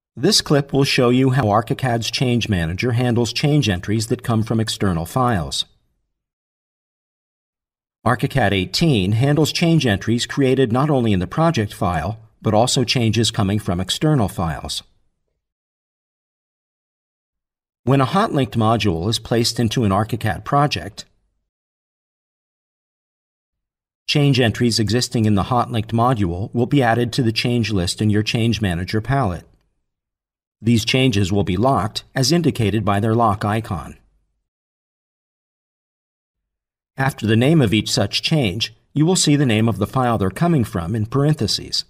This clip will show you how ArchiCAD's Change Manager handles change entries that come from external files. ArchiCAD 18 handles change entries created not only in the project file, but also changes coming from external files. When a hot-linked module is placed into an ArchiCAD project, change entries existing in the hot-linked module will be added to the change list in your Change Manager palette. These changes will be locked, as indicated by their lock icon. After the name of each such change, you will see the name of the file they're coming from in parentheses.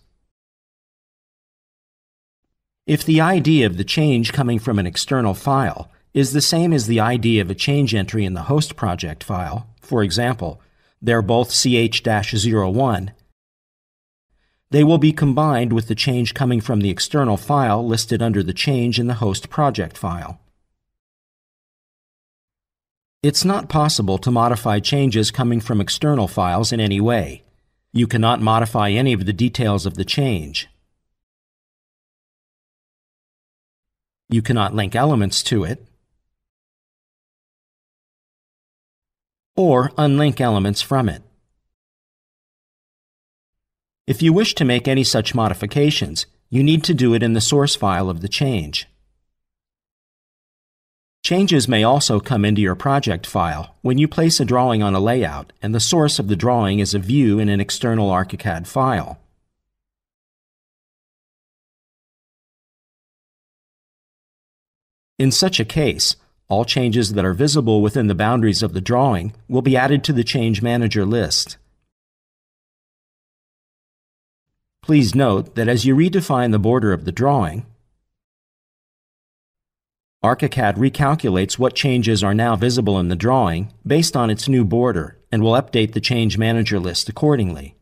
If the ID of the change coming from an external file is the same as the ID of a change entry in the host project file, for example, they're both ch-01, they will be combined with the change coming from the external file listed under the change in the host project file. It's not possible to modify changes coming from external files in any way. You cannot modify any of the details of the change. You cannot link elements to it, or unlink elements from it. If you wish to make any such modifications, you need to do it in the source file of the change. Changes may also come into your project file when you place a drawing on a layout and the source of the drawing is a view in an external ArchiCAD file. In such a case, all changes that are visible within the boundaries of the drawing will be added to the Change Manager list. Please note that as you redefine the border of the drawing, ArchiCAD recalculates what changes are now visible in the drawing based on its new border and will update the Change Manager list accordingly.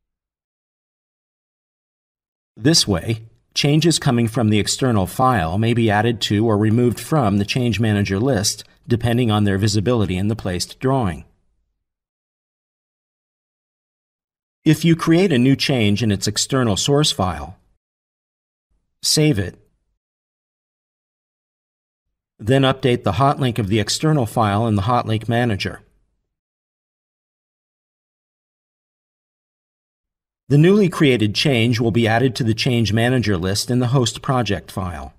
This way, changes coming from the external file may be added to or removed from the Change Manager list depending on their visibility in the placed drawing. If you create a new change in its external source file, save it, then update the hotlink of the external file in the Hotlink Manager. The newly created change will be added to the Change Manager list in the host project file.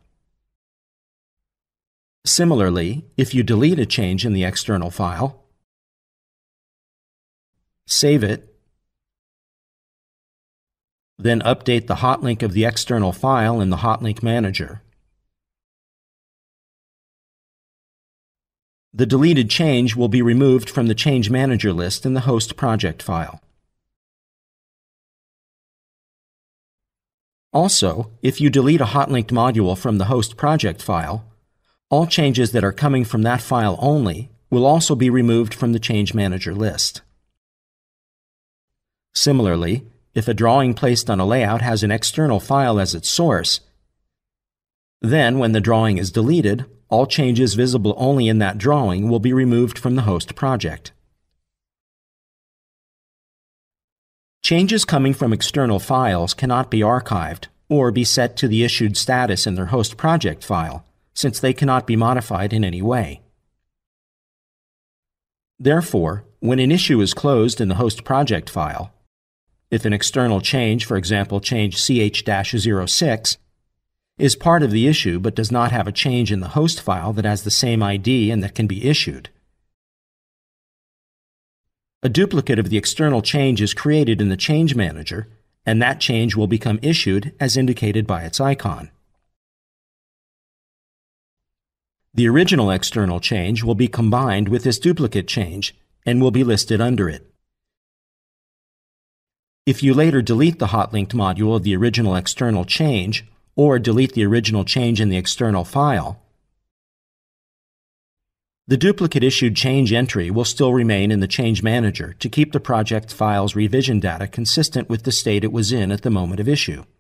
Similarly, if you delete a change in the external file, save it, then update the hotlink of the external file in the Hotlink Manager. The deleted change will be removed from the Change Manager list in the host project file. Also, if you delete a hotlinked module from the host project file, all changes that are coming from that file only will also be removed from the Change Manager list. Similarly, if a drawing placed on a layout has an external file as its source, then when the drawing is deleted, all changes visible only in that drawing will be removed from the host project. Changes coming from external files cannot be archived or be set to the issued status in their host project file, since they cannot be modified in any way. Therefore, when an issue is closed in the host project file, if an external change, for example change ch-06, is part of the issue but does not have a change in the host file that has the same ID and that can be issued, a duplicate of the external change is created in the Change Manager, and that change will become issued as indicated by its icon. The original external change will be combined with this duplicate change and will be listed under it. If you later delete the hotlinked module of the original external change, or delete the original change in the external file, the duplicate issued change entry will still remain in the Change Manager to keep the project file's revision data consistent with the state it was in at the moment of issue.